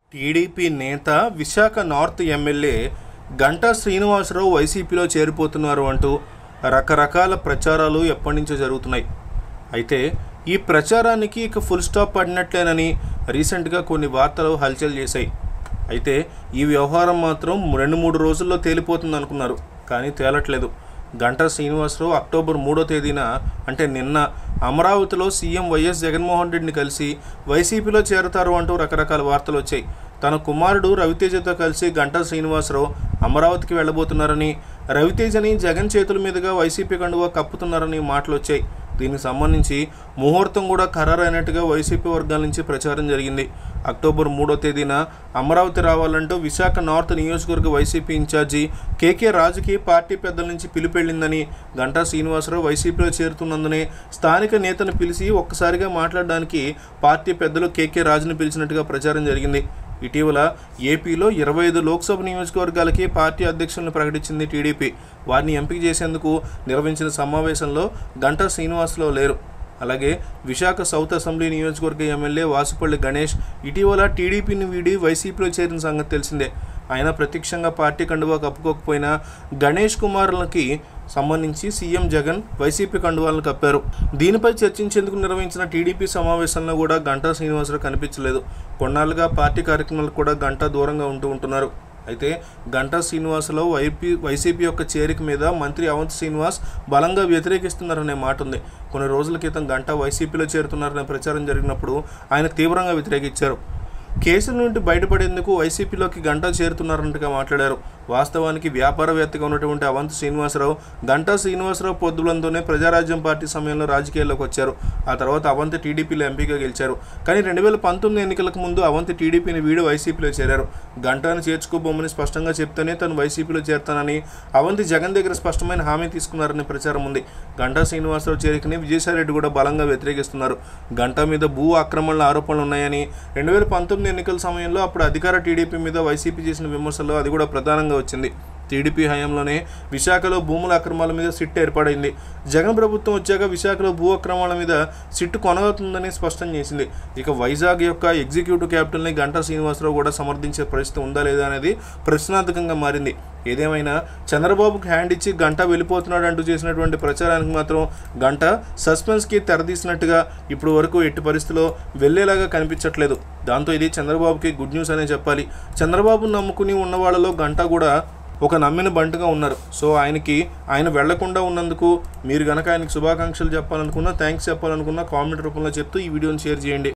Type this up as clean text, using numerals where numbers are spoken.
TDP నేత Visakha north MLA Ganta Srinivasarao వైసీపీలో చేరిపోతున్నారు అంటూ రకరకాల ప్రచారాలు ఎప్పటి నుంచో జరుగుతున్నాయి. అయితే ఈ ప్రచారానికి ఇక ఫుల్ స్టాప్ పడినట్లేనని రీసెంట్గా కొన్ని వార్తలు హల్చల్ చేశాయి. అయితే ఈ వ్యవహారం మాత్రం 2-3 రోజుల్లో తేలిపోతుంది అనుకున్నారు, కానీ తేలట్లేదు. గంటా శ్రీనివాసరావు అక్టోబర్ 3వ తేదీన అంటే నిన్న అమరావతిలో సీఎం వైఎస్ జగన్మోహన్ రెడ్డిని కలిసి వైసీపీలో చేరతారు అంటూ రకరకాల వార్తలు వచ్చాయి. తన కుమారుడు రవితేజతో కలిసి గంటా శ్రీనివాసరావు అమరావతికి వెళ్ళబోతున్నారని, రవితేజని జగన్ చేతుల మీదుగా వైసీపీ కండువా కప్పుతున్నారని మాటలు వచ్చాయి. దీనికి సంబంధించి ముహూర్తం కూడా ఖరారైనట్టుగా వైసీపీ వర్గాల నుంచి ప్రచారం జరిగింది. అక్టోబర్ 3వ తేదీన అమరావతి రావాలంటూ విశాఖ నార్త్ నియోజకవర్గ వైసీపీ ఇన్ఛార్జి కేకే రాజుకి పార్టీ పెద్దల నుంచి పిలుపెళ్ళిందని, గంటా శ్రీనివాసరావు వైసీపీలో చేరుతున్నందునే స్థానిక నేతను పిలిచి ఒక్కసారిగా మాట్లాడడానికి పార్టీ పెద్దలు కేకే రాజుని పిలిచినట్టుగా ప్రచారం జరిగింది. ఇటీవల ఏపీలో 25 లోక్సభ నియోజకవర్గాలకి పార్టీ అధ్యక్షులను ప్రకటించింది టీడీపీ. వారిని ఎంపిక చేసేందుకు నిర్వహించిన సమావేశంలో గంటా శ్రీనివాసరావు లేరు. అలాగే విశాఖ సౌత్ అసెంబ్లీ నియోజకవర్గ ఎమ్మెల్యే వాసుపల్లి గణేష్ ఇటీవల టీడీపీని వీడి వైసీపీలో చేరిన సంగతి తెలిసిందే. ఆయన ప్రత్యక్షంగా పార్టీ కండువా కప్పుకోకపోయినా గణేష్ కుమారులకి సంబంధించి సీఎం జగన్ వైసీపీ కండువాలను కప్పారు. దీనిపై చర్చించేందుకు నిర్వహించిన టీడీపీ సమావేశంలో కూడా గంటా శ్రీనివాసరావు కనిపించలేదు. కొన్నాళ్ళుగా పార్టీ కార్యక్రమాలకు కూడా గంటా దూరంగా ఉంటున్నారు. అయితే గంటా శ్రీనివాసరావు వైసీపీ యొక్క చేరిక మీద మంత్రి అవంతి శ్రీనివాస్ బలంగా వ్యతిరేకిస్తున్నారనే మాట ఉంది. కొన్ని రోజుల క్రితం గంటా వైసీపీలో చేరుతున్నారనే ప్రచారం జరిగినప్పుడు ఆయన తీవ్రంగా వ్యతిరేకించారు. కేసుల నుండి బయటపడేందుకు వైసీపీలోకి గంటా చేరుతున్నారన్నట్టుగా మాట్లాడారు. వాస్తవానికి వ్యాపారవేత్తగా ఉన్నటువంటి అవంతి శ్రీనివాసరావు గంటా శ్రీనివాసరావు పొద్దులంతోనే ప్రజారాజ్యం పార్టీ సమయంలో రాజకీయాల్లోకి వచ్చారు. ఆ తర్వాత అవంతి టీడీపీలో ఎంపీగా గెలిచారు. కానీ 2019 ఎన్నికలకు ముందు అవంతి టీడీపీని వీడి వైసీపీలో చేరారు. గంటాను చేర్చుకోబోమని స్పష్టంగా చెప్తేనే తను వైసీపీలో చేరతానని అవంతి జగన్ దగ్గర స్పష్టమైన హామీ తీసుకున్నారని ప్రచారం ఉంది. గంటా శ్రీనివాసరావు చేరికని విజయసాయిరెడ్డి కూడా బలంగా వ్యతిరేకిస్తున్నారు. గంటా మీద భూ ఆక్రమణల ఆరోపణలు ఉన్నాయని, 2019 ఎన్నికల సమయంలో అప్పుడు అధికార టీడీపీ మీద వైసీపీ చేసిన విమర్శల్లో అది కూడా ప్రధానంగా వచ్చింది. టీడీపీ హయాంలోనే విశాఖలో భూముల అక్రమాల మీద సిట్ ఏర్పడింది. జగన్ ప్రభుత్వం వచ్చాక విశాఖలో భూ అక్రమాల మీద సిట్ కొనవుతుందని స్పష్టం చేసింది. ఇక వైజాగ్ యొక్క ఎగ్జిక్యూటివ్ క్యాపిటల్ని గంటా శ్రీనివాసరావు కూడా సమర్థించే పరిస్థితి ఉందా లేదా అనేది ప్రశ్నార్థకంగా మారింది. ఏదేమైనా చంద్రబాబుకి హ్యాండ్ ఇచ్చి గంటా వెళ్ళిపోతున్నాడు అంటూ చేసినటువంటి ప్రచారానికి మాత్రం గంటా సస్పెన్స్కి తెరదీసినట్టుగా ఇప్పుడు వరకు ఎట్టి పరిస్థితిలో వెళ్ళేలాగా కనిపించట్లేదు. దాంతో ఇది చంద్రబాబుకి గుడ్ న్యూస్ అనే చెప్పాలి. చంద్రబాబును నమ్ముకుని ఉన్న వాళ్ళలో గంటా కూడా ఒక నమ్మిన బంటుగా ఉన్నారు. సో ఆయన వెళ్లకుండా ఉన్నందుకు మీరు గనక ఆయనకి శుభాకాంక్షలు చెప్పాలనుకున్నా, థ్యాంక్స్ చెప్పాలనుకున్నా కామెంట్ రూపంలో చెప్తూ ఈ వీడియోని షేర్ చేయండి.